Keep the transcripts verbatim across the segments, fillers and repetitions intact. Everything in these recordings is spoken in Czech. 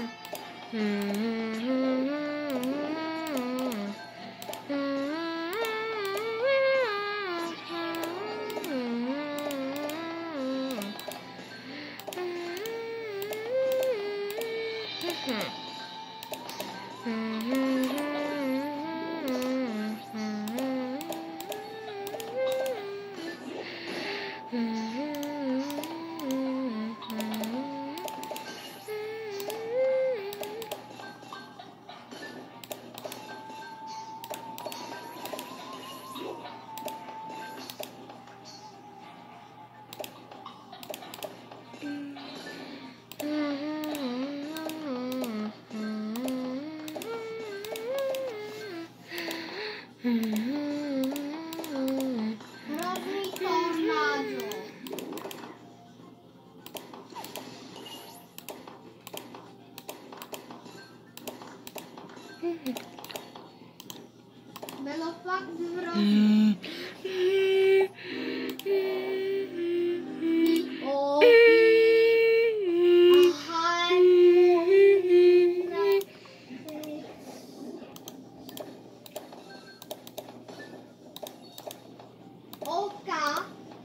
Hrozný tornádo. Bylo fakt hrozný. O, Oka.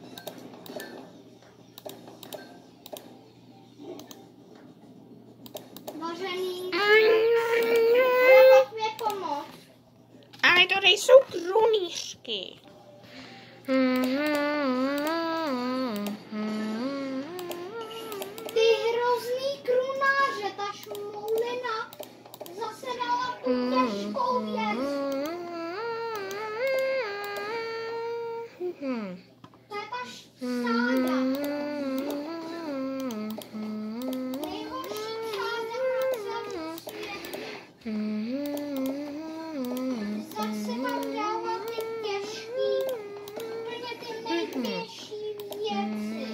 Vařený. Ale pojď mě pomoct. Ale to nejsou krunýřky. Ty hrozný krunáře, ta šmoulina zase dala tu těžkou věc. To je ta sáda. Nejhorší sáda na celém světě. Zase tam dává ty těžký, úplně ty nejtěžší věci.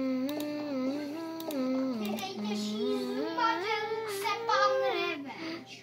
Ty nejtěžší zmařelce pan Reveč.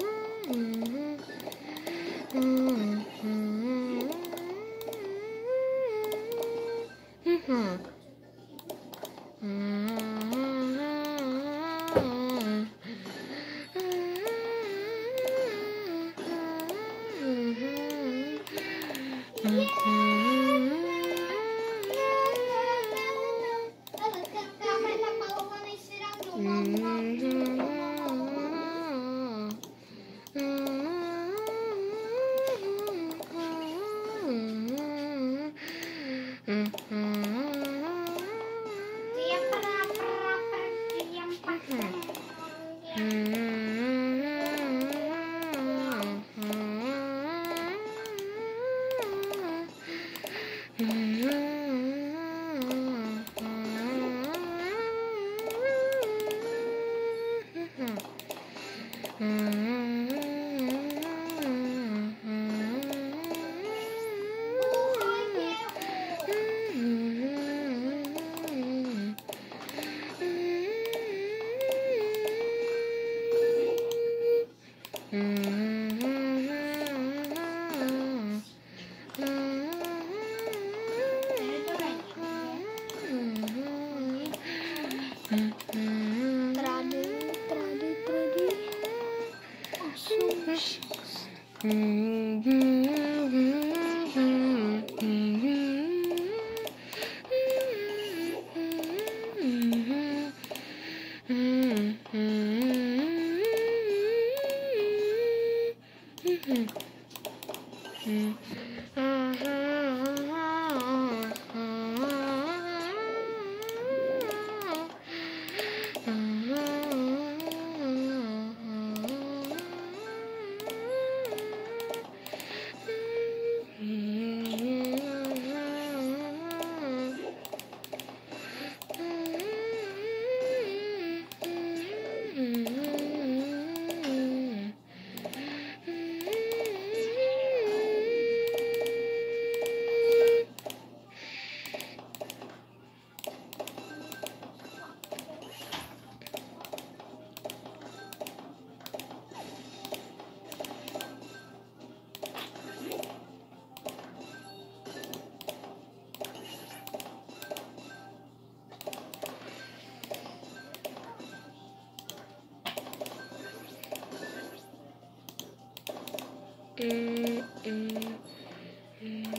Ale ten kámen namalovaný si dám doma. Trady, trady, trady. Osm, šest. Mm, mm, mm.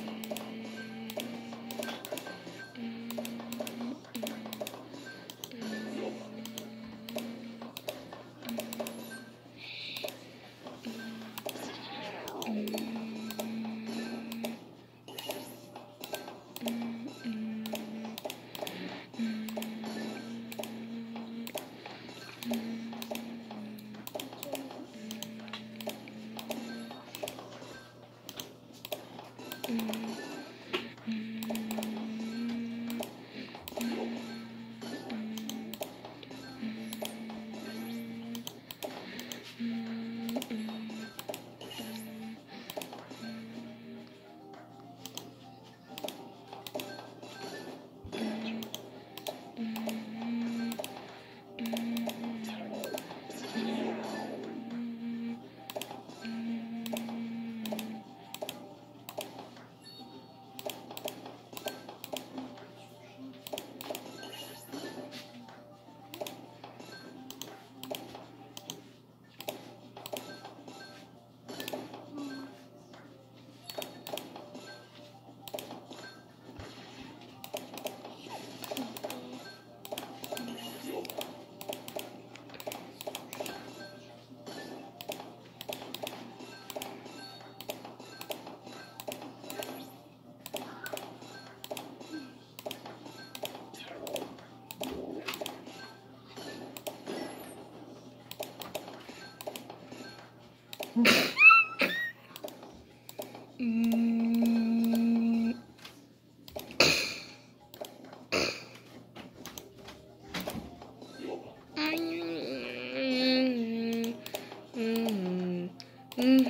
Mm. Mm. Mm.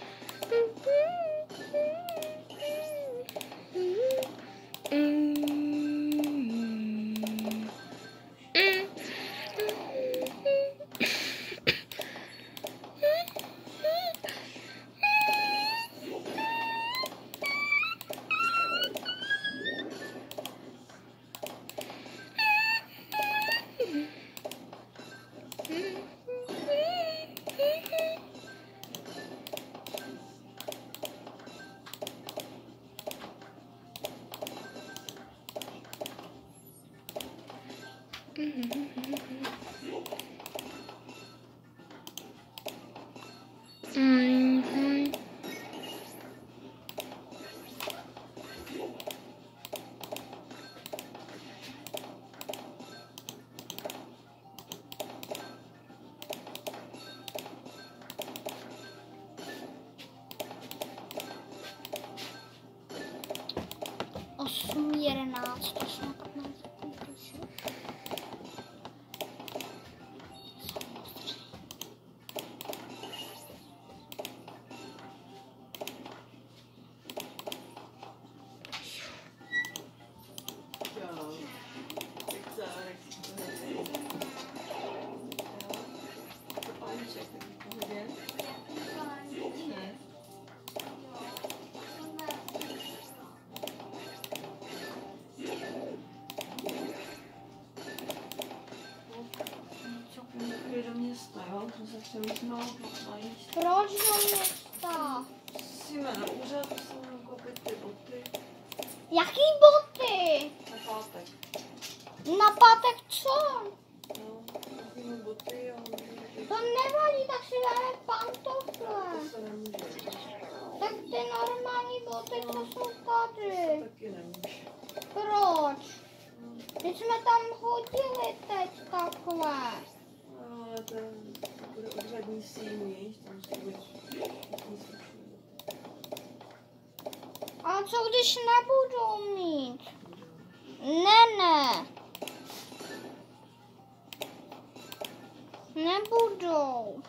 Mm-hmm. osm, jedenáct, osm, patnáct, Do města, jo? To se chtěli znovu najít. Proč do města? Musíme na úřad, musíme koupit ty boty. Jaký boty? Na pátek. Na pátek co? No, koupíme boty a To nevadí, tak si dáme pantofle. to se nemůže. Tak ty normální boty, co jsou To tady. taky nemůže. Proč? Když jsme tam chodili teď takhle. Ale to bude odřadní síň, víš, tam musí být. A co když nebudou mít? Ne, ne. Nebudou.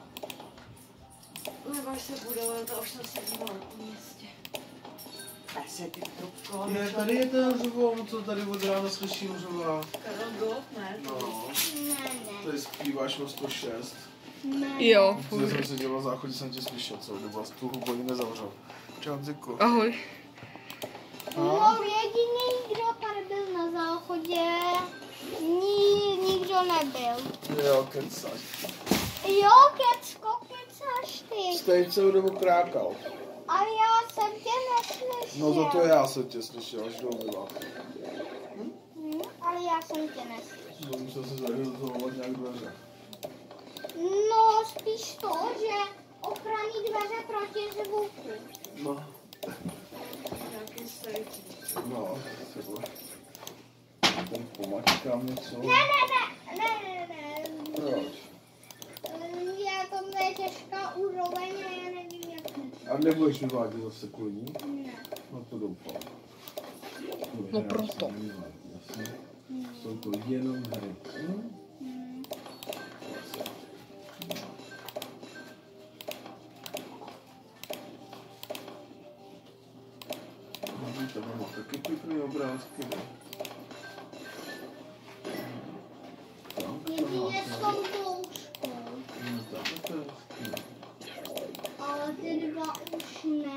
Nebáš se bude, ale to už jsem se dívala po městě. Tak se ty trubko. Ne, tady je ten řvon, co tady od rána slyším řva. Karel Gott, ne? No, Ne, ne. tady zpíváš o sto šest. Ne. Jo, Já fuj. jsem se dělal na záchodě, jsem tě slyšel celou dobu a tu hubu ani nezavřel. Čau, Ziku. Ahoj. No, jediný, kdo tady byl na záchodě, ní, nikdo nebyl. Jo, kecáš. Jo, kecko, kecáš ty. jste celou dobu krákal. Ale já jsem tě neslyšel. No za to já jsem tě slyšel, až domila. Hm, ale já jsem tě neslyšel. No, musel se zahrozovat nějak dveře. No, spíš to, že ochranný dveře proti zvuku. No. Nějaký sejt. No, třeba. Ten pomačkám něco. Ne, ne, ne, ne, ne, ne. Proč? Já to je těžká úroveň a já nevím, jak to. A nebudeš vyvádět zase kvůli ní? Ne. No to doufám. No proto. Jasně. Jsou to jenom hry. Hm? Hm. No, to mám taky pěkný obrázky. Ne? Jedině s tou bouřkou. No, tak to je hezký. Ale ty dva už ne.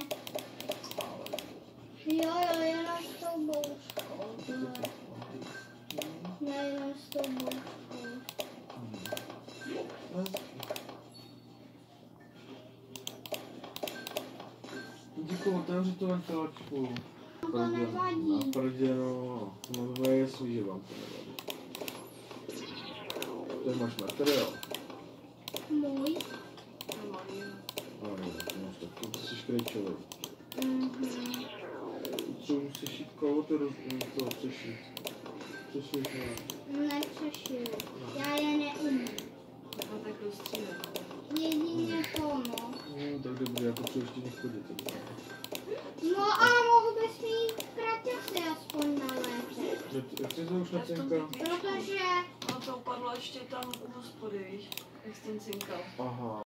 Jo, jo, jenom s tou bouřkou. Ne, ne, jenom s tou bouřkou. Díky, otevři tu ventilačku. To nevadí. Na prdě, no. No to je jasný, že vám to nevadí. Tady máš materiál. Můj. Normální. No jo, to máš tak, to jsi škrejčový. Mhm. Co musíš šít kalhoty, to přešít. Přešít, no. Nepřešiju. Já je neumím. No tak rozstřílím. Jedině to, no. No, tak dobrý, já potřebuji ještě nechodit. No a mohl bys mít kraťasy aspoň na léře. Jak jsi to už nacenka? Protože No to upadlo ještě tam u hospody, víš, jak jsi ten cinkal. Aha.